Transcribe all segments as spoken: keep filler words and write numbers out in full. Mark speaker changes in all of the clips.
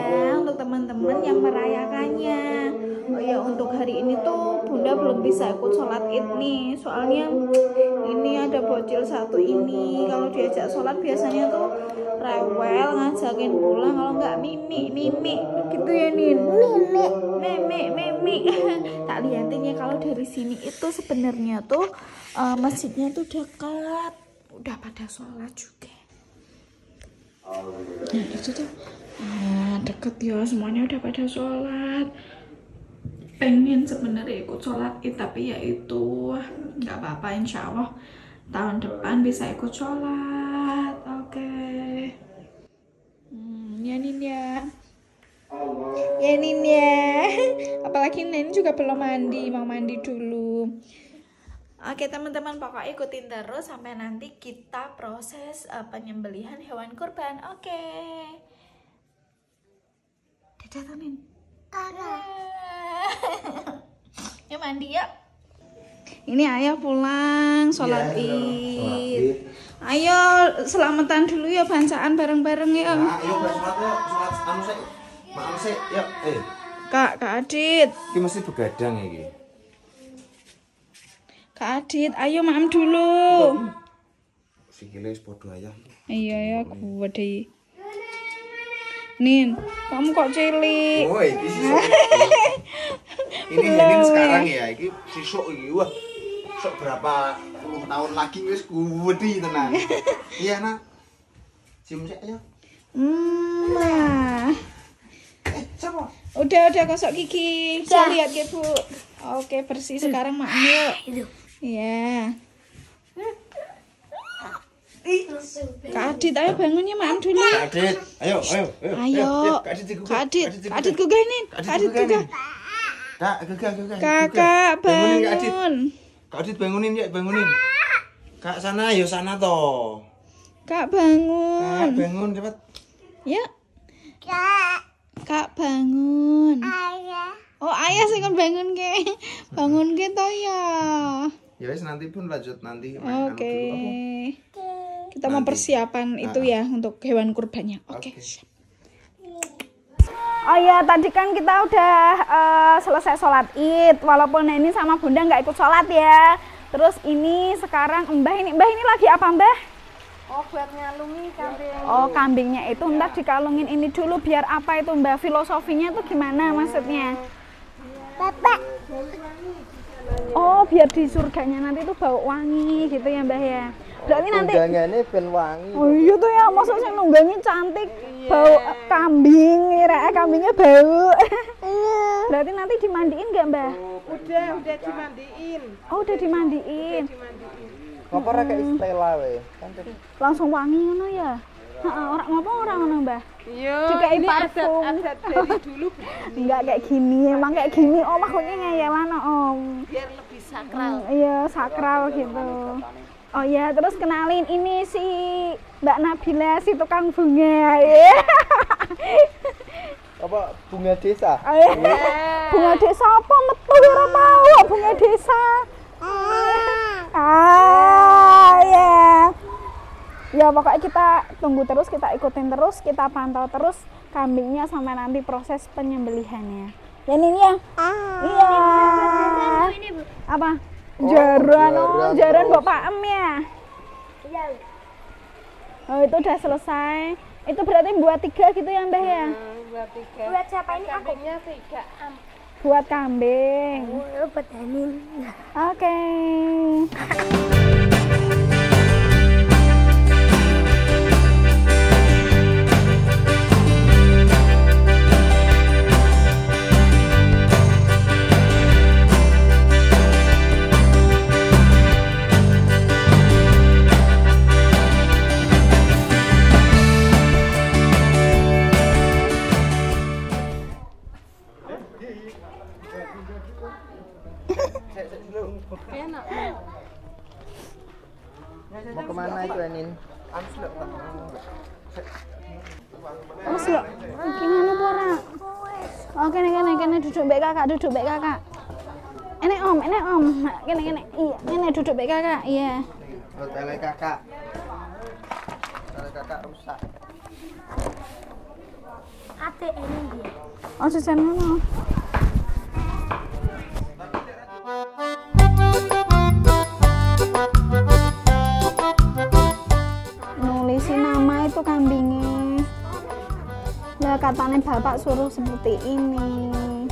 Speaker 1: ya untuk teman-teman yang merayakannya. Oh ya, untuk hari ini tuh Bunda belum bisa ikut sholat id nih, soalnya ini ada bocil satu ini. Kalau diajak sholat biasanya tuh rewel, ngajakin pulang, kalau nggak mimi mimi gitu ya Nin. Mimi mimi mimi. Tak liatin ya, kalau dari sini itu sebenarnya tuh uh, masjidnya tuh dekat, udah pada sholat juga. Nah itu tuh nah, deket ya, semuanya udah pada sholat. Pengen sebenarnya ikut sholat id, tapi ya itu nggak apa-apa, insya Allah tahun depan bisa ikut sholat. Oke okay. hmm, ya Nin ya ya Nin ya apalagi Nin juga belum mandi, mau mandi dulu. Oke teman-teman, pokoknya ikutin terus sampai nanti kita proses uh, penyembelihan hewan kurban. Oke dadah Tamin. Ya mandi ya. Ini ayah pulang sholat
Speaker 2: ya,
Speaker 1: id. Ayo selamatan dulu ya, bancaan bareng-bareng ya.
Speaker 2: Nah, ayo sholat ya, sholat anu sik. Maaf sik, yuk. Eh.
Speaker 1: Kak, Kak Adit.
Speaker 2: Iki mesti begadang iki.
Speaker 1: Kak Adit, ayo maam dulu.
Speaker 2: Sikile wis padha ayah.
Speaker 1: Iya ya, kuwe deh. Nin, kamu kok cilik?
Speaker 2: Oh, iki sisuk. Ini Nin sekarang ya, iki sisuk iki. Wah. Sok berapa puluh tahun lagi wis gede tenan. Iya, Nak. Cium sik ayo.
Speaker 1: Hmm. Nah.
Speaker 2: Eh, siapa?
Speaker 1: Udah, udah gosok gigi. Saya lihat ya, Bu. Oke, bersih sekarang maam yuk. Iya. Kak Adit, ayo bangun ya, maam dulu.
Speaker 2: Kak Adit, ayo, ayo, ayo.
Speaker 1: Ayo. Kak Adit, Kak Adit gugah nih. Kak Adit gugah.
Speaker 2: Kak, gugah, gugah.
Speaker 1: Kakak bangun.
Speaker 2: Kak Adit bangunin ya, bangunin. Kak sana, ayo sana toh.
Speaker 1: Kak bangun.
Speaker 2: Kak bangun cepat.
Speaker 1: Ya. Kak. Kak bangun. Ayah. Oh ayah sih kan bangun ke. Bangun ke toh ya.
Speaker 2: Ya wis nanti pun lanjut nanti.
Speaker 1: Oke. Okay. Kita mau persiapan itu ya untuk hewan kurbannya. Oke. Okay. Okay. Oh ya, tadi kan kita udah uh, selesai sholat id. Walaupun ini sama Bunda nggak ikut sholat ya. Terus ini sekarang Mbah ini, Mbah ini lagi apa Mbah?
Speaker 3: Oh, buat ngalungi kambing.
Speaker 1: Oh, kambingnya itu ntar dikalungin ini dulu biar apa itu Mbah? Filosofinya tuh gimana maksudnya?
Speaker 3: Bapak.
Speaker 1: Oh, biar di surganya nanti tuh bau wangi gitu ya Mbah ya. Berarti nanti
Speaker 3: undangannya ben wangi.
Speaker 1: Oh iya tuh ya, maksudnya nunggangi cantik, iya. Bau kambing, kira kambingnya bau. Iya. Berarti nanti dimandiin nggak Mbah?
Speaker 3: Udah, udah dimandiin.
Speaker 1: Oh, udah dimandiin.
Speaker 3: Udah dimandiin. Ngapa ora kayak Stella we?
Speaker 1: Langsung wangi ngono ya. Heeh, ora ngapa ora ngono Mbah?
Speaker 3: Iya.
Speaker 1: Dikai parfum.
Speaker 3: Adat dari dulu.
Speaker 1: Enggak kayak gini, emang kayak gini. Oh, makanya ngeyelan Om.
Speaker 3: Biar lebih sakral.
Speaker 1: Hmm, iya, sakral gitu. Oh ya, terus kenalin ini si Mbak Nabila, si tukang bunga.
Speaker 3: Apa bunga desa?
Speaker 1: Oh, iya. Bunga desa apa? Metu ora tahu bunga desa. Ah, ya. Ya pokoknya kita tunggu terus, kita ikutin terus, kita pantau terus kambingnya sampai nanti proses penyembelihannya. Dan ini ya? Ah. Iya.
Speaker 3: Ini, Bu.
Speaker 1: Apa?
Speaker 3: Oh,
Speaker 1: jaran, oh,
Speaker 3: jaran,
Speaker 1: jaran
Speaker 3: terus.
Speaker 1: Bapak Em ya?
Speaker 3: Iya.
Speaker 1: Oh itu udah selesai. Itu berarti buat tiga gitu ya Mbah ya?
Speaker 3: Hmm, buat tiga.
Speaker 1: Buat siapa ini?
Speaker 3: Kambingnya tiga.
Speaker 1: Buat kambing.
Speaker 3: Oh, buat Anin.
Speaker 1: Oke. Okay.
Speaker 3: Enak. Mau kemana itu Anin?
Speaker 1: Terus lo, gimana pora? Oh kene kene kene duduk baik kakak, duduk baik kakak. Ini om, ini om, kene kene, iya, kene duduk baik kakak, iya.
Speaker 3: Hotel kakak. Hotel kakak rusak. ate ini dia.
Speaker 1: Oh, sisen ngono. Nulisi nama itu kambingnya. Lah katanya bapak suruh seperti ini.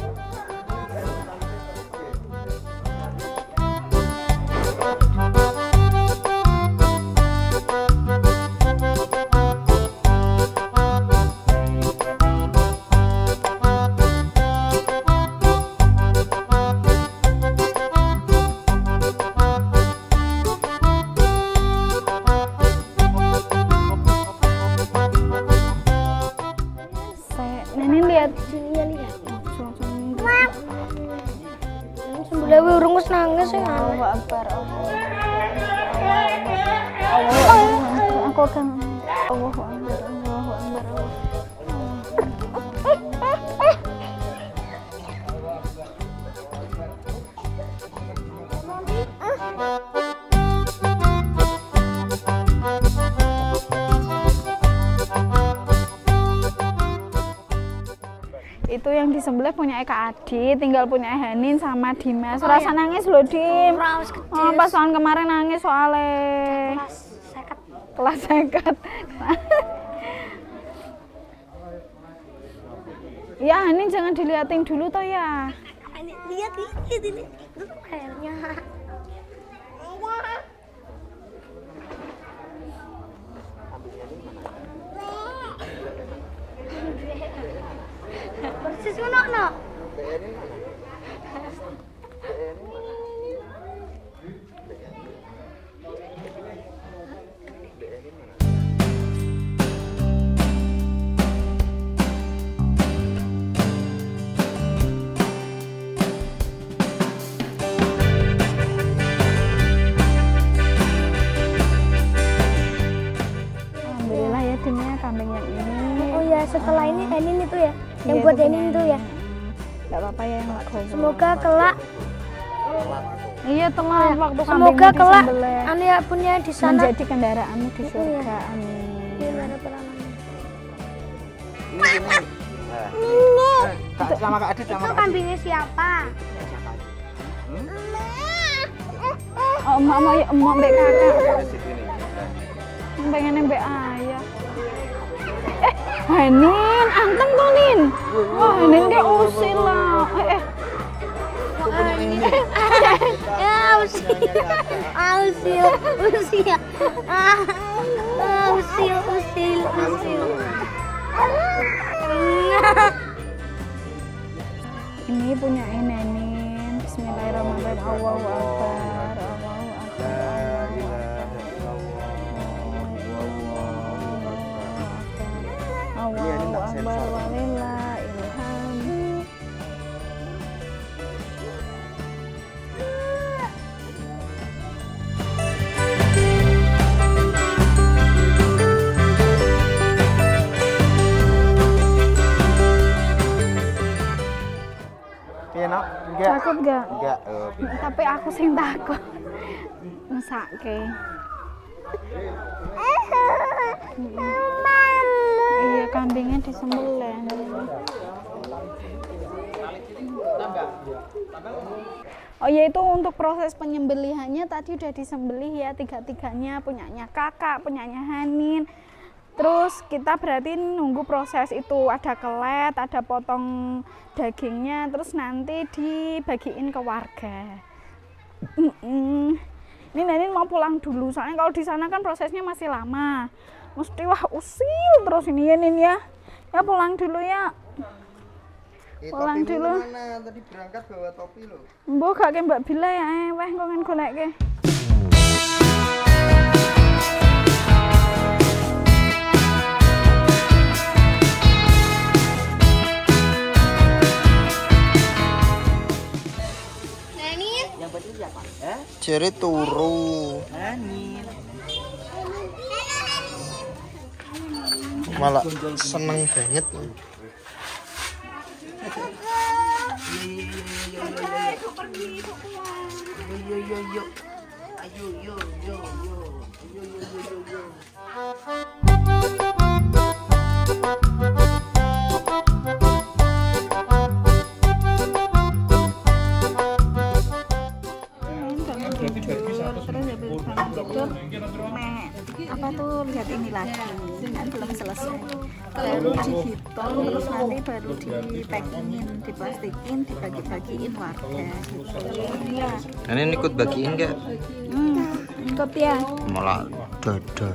Speaker 3: Dewi urung wis nangis ya.
Speaker 1: Allahu Akbar. Aku akan Allahu Akbar. Allahu Akbar. Itu yang disembelih punya Eka Adi, tinggal punya Hanin sama Dimas. Oh, rasa iya. Nangis loh Dim. Oh, pas tahun kemarin nangis soalnya kelas seket. Kelas seket. Ya Hanin jangan diliatin dulu toh ya.
Speaker 3: Lihat lihat ini airnya. Persis ngono no.
Speaker 1: Alhamdulillah ya Dimnya kambing yang ini.
Speaker 3: Oh ya setelah ini Enin itu ya. Yang buat Enin itu ya.
Speaker 1: Enggak apa-apa ya yang laku.
Speaker 3: Semoga kelak.
Speaker 1: Iya telah waktu
Speaker 3: semoga kelak anu ya punya di sana
Speaker 1: menjadi kendaraanmu di surga. Amin.
Speaker 2: Kak sama Kak Adit sama
Speaker 3: Kak Adit. Itu kambingnya siapa?
Speaker 1: Oh, emak mau ya emak mbek kakak. Pengen mbek ayah. Eh, Hanin, anteng tuh Nin. Wah, Hanin kayak usil lah. Eh, eh.
Speaker 3: Ya, usil. Usil, usil. Ah, usil, usil, usil.
Speaker 1: Ini punya Nenin. Bismillahirrahmanirrahim. Allahu Akbar. Allahu Akbar. Allahu Akbar walillahilhamd.
Speaker 2: Iya nak, enggak.
Speaker 1: Takut gak?
Speaker 2: Enggak. Oh,
Speaker 1: tapi aku sing takut. Mesake. Iya kambingnya disembelih. Oh ya itu untuk proses penyembelihannya tadi udah disembelih ya tiga-tiganya, punyanya kakak, punyanya Hanin. Terus kita berarti nunggu proses itu, ada kelet, ada potong dagingnya, terus nanti dibagiin ke warga. Ini Nenin mau pulang dulu, soalnya kalau di sana kan prosesnya masih lama. Mesti wah usil terus ini ya Nin ya. Ya pulang dulu ya.
Speaker 3: Eh,
Speaker 1: pulang dulu.
Speaker 3: Mana? Tadi berangkat bawa topi loh.
Speaker 1: Mbok gak ke Mbak Bila ya, eh weh kok ngen goleke.
Speaker 3: Nenin.
Speaker 2: yang betul siapa? Eh?
Speaker 3: Jere turu.
Speaker 2: Hanin.
Speaker 3: Malah seneng banget.
Speaker 2: Yo yo yo. Ayo yo yo yo. Yo yo yo yo yo.
Speaker 4: lagi kan belum selesai, baru dihitung terus nanti baru dipackingin, diplastikin, dibagi-bagiin warga gitu. Iya.
Speaker 3: Nenek ikut bagiin nggak?
Speaker 4: Hmm, ikut ya.
Speaker 3: Malah dada.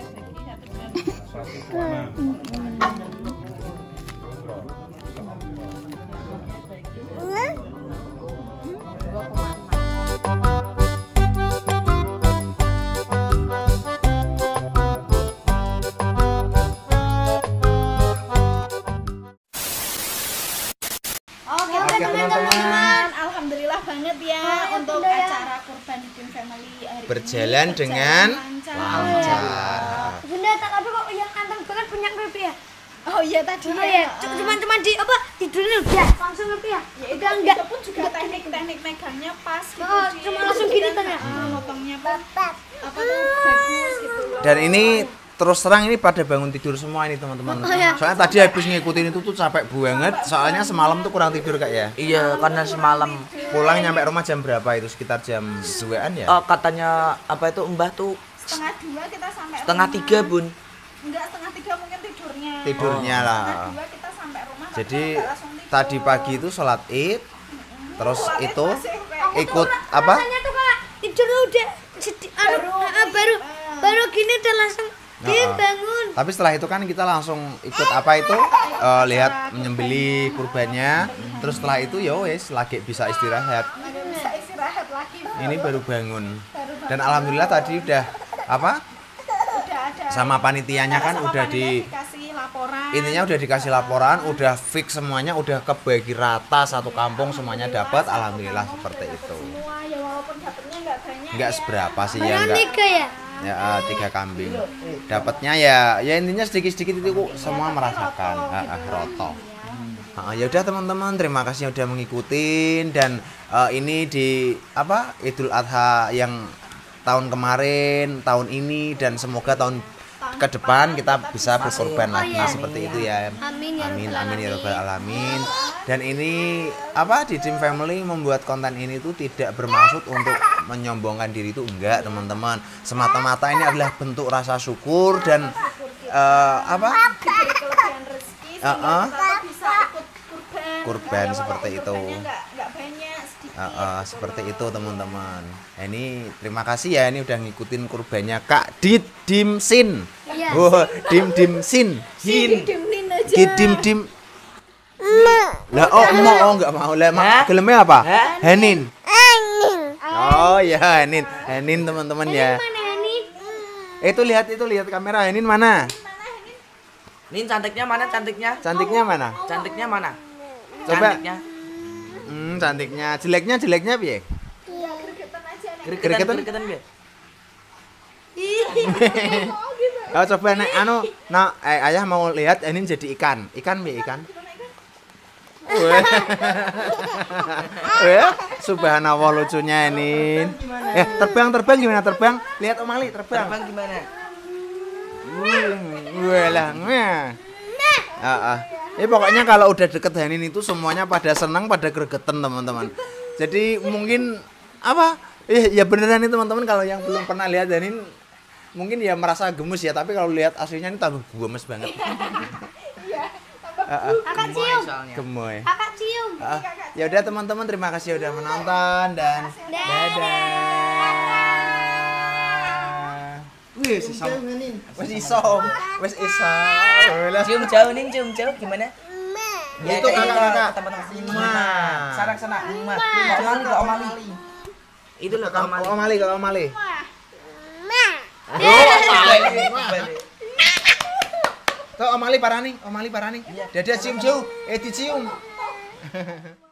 Speaker 1: Oke teman-teman, alhamdulillah banget ya untuk acara kurban di Dim Family hari
Speaker 3: Berjalan
Speaker 1: ini
Speaker 3: dengan
Speaker 1: lancar.
Speaker 3: lancar.
Speaker 5: Bunda tak apa kok yang anteng banget punya ngerti ya?
Speaker 1: Oh iya tadi
Speaker 5: Oh ya, cuma-cuma di apa tidurnya udah langsung ngerti ya?
Speaker 1: Ya, itu,
Speaker 5: Udah enggak?
Speaker 1: itu pun juga teknik-teknik megangnya pas gitu.
Speaker 5: Oh,
Speaker 1: Ci.
Speaker 5: cuma langsung gini kan ya?
Speaker 1: Ah, motongnya pun apa tuh bagus gitu loh.
Speaker 3: Dan ini terus terang ini pada bangun tidur semua ini teman-teman.
Speaker 5: Oh, iya.
Speaker 3: Soalnya tadi habis ngikutin itu tuh capek banget. Soalnya semalam tuh kurang tidur kak ya.
Speaker 6: Iya, karena semalam
Speaker 3: Pulang nyampe rumah jam berapa itu? Sekitar jam duaan ya?
Speaker 6: oh, katanya apa itu Mbah tuh
Speaker 1: Setengah dua kita sampai
Speaker 6: setengah
Speaker 1: rumah.
Speaker 6: tiga bun.
Speaker 1: Enggak, setengah tiga mungkin tidurnya.
Speaker 3: Tidurnya lah.
Speaker 1: Setengah dua kita sampai rumah. tapi
Speaker 3: Jadi
Speaker 1: enggak langsung tidur.
Speaker 3: tadi pagi itu sholat id, terus
Speaker 1: Sholat Id
Speaker 3: itu
Speaker 1: masih kayak-
Speaker 3: ikut apa?
Speaker 5: Rasanya tuh kak tidurnya udah sedih, anu,
Speaker 1: Baru
Speaker 5: ah,
Speaker 1: ini,
Speaker 5: baru
Speaker 1: ah.
Speaker 5: baru gini udah langsung
Speaker 3: Nah,
Speaker 5: dia
Speaker 3: ah.
Speaker 5: bangun.
Speaker 3: Tapi setelah itu kan kita langsung ikut apa itu eh, lihat menyembelih kurbannya. Terus setelah itu ya wes lagi bisa istirahat.
Speaker 1: Ada bisa istirahat lagi.
Speaker 3: Ini baru bangun. Dan alhamdulillah tadi udah apa?
Speaker 1: Udah ada.
Speaker 3: Sama panitianya kan
Speaker 1: sama
Speaker 3: udah
Speaker 1: panitia
Speaker 3: di
Speaker 1: dikasih laporan.
Speaker 3: intinya udah dikasih laporan, udah fix semuanya, udah kebagi rata satu kampung semuanya dapat. Alhamdulillah seperti itu.
Speaker 1: Semua ya walaupun dapetnya enggak banyak.
Speaker 3: Enggak
Speaker 1: ya.
Speaker 3: seberapa sih ya
Speaker 5: Baru
Speaker 3: enggak.
Speaker 5: tiga ya?
Speaker 3: Ya eh, tiga kambing. Dapatnya ya ya intinya sedikit-sedikit itu kok semua merasakan. Ah, ah, roto. Ah, ya udah teman-teman, terima kasih udah mengikutin dan eh, ini di apa Idul Adha yang tahun kemarin, tahun ini dan semoga tahun ke depan kita bisa berkorban lagi seperti itu ya.
Speaker 5: Amin ya
Speaker 3: Amin
Speaker 5: rabbal
Speaker 3: amin ya
Speaker 5: alamin.
Speaker 3: rabbal alamin. Dan ini apa di Dim Family membuat konten ini tuh tidak bermaksud untuk menyombongkan diri itu enggak teman-teman. Semata-mata ini adalah bentuk rasa syukur dan eh, apa?
Speaker 1: Diberi kelebihan rezeki sehingga
Speaker 3: Ah, ah.
Speaker 1: kita bisa ikut kurban.
Speaker 3: Kurban
Speaker 1: Ya,
Speaker 3: seperti
Speaker 1: walaupun
Speaker 3: itu.
Speaker 1: kurbannya Enggak enggak banyak, sedikit.
Speaker 3: Eh, eh, seperti itu teman-teman. Nah, ini terima kasih ya ini udah ngikutin kurbannya Kak Dit Dim Sin.
Speaker 5: Iya.
Speaker 3: Oh, Dim Dim Sin. Hin.
Speaker 1: Dimin aja.
Speaker 3: Ki Dim Dim. Lah oh mau oh enggak mau lah.
Speaker 6: Hah?
Speaker 3: Ma- Gelemnya apa?
Speaker 6: Hah?
Speaker 3: Henin. Oh ya Henin. Henin teman-teman ya.
Speaker 5: Mana ini?
Speaker 3: Itu lihat itu lihat kamera Henin mana?
Speaker 6: Nin cantiknya mana cantiknya?
Speaker 3: Cantiknya mana?
Speaker 6: Cantiknya mana?
Speaker 3: Coba.
Speaker 6: Cantiknya.
Speaker 3: Hmm, cantiknya. Jeleknya jeleknya piye?
Speaker 6: Gregetan
Speaker 3: Gregetan?
Speaker 6: gregetan Be.
Speaker 3: Oh coba nek anu, nah eh, ayah mau lihat Henin jadi ikan. Ikan piye ikan? Weh. Weh, subhanallah lucunya Henin. Eh, terbang terbang gimana terbang? Lihat Om Ali terbang.
Speaker 6: Terbang gimana?
Speaker 3: Wah lah, nah. Ah, ah. Ya pokoknya kalau udah deket Henin itu semuanya pada senang, pada gregetan teman-teman. Jadi mungkin apa? Eh, ya beneran nih teman-teman kalau yang belum pernah lihat Henin mungkin ya merasa gemes ya, tapi kalau lihat aslinya ini tambah gemes banget. Ah, ah.
Speaker 5: Kakak cium.
Speaker 3: Gemoy.
Speaker 5: Kakak cium.
Speaker 3: Ah, ya udah teman-teman terima kasih udah menonton dan dadah. Wis iso. Wis iso. Wis iso.
Speaker 6: Cium jauh Nin, cium jauh gimana? Ya,
Speaker 3: Itu
Speaker 6: kayak
Speaker 3: kakak-kakak.
Speaker 6: teman-teman.
Speaker 3: Mwah.
Speaker 6: Sana sana. Mwah. Om Ali ke Om Ali. Itu loh ke Om Ali.
Speaker 3: Om Ali, ke Om Ali.
Speaker 6: Oh, balik.
Speaker 3: Tuh Om Ali parani, Om Ali parani. Dadah cium jauh, eh dicium.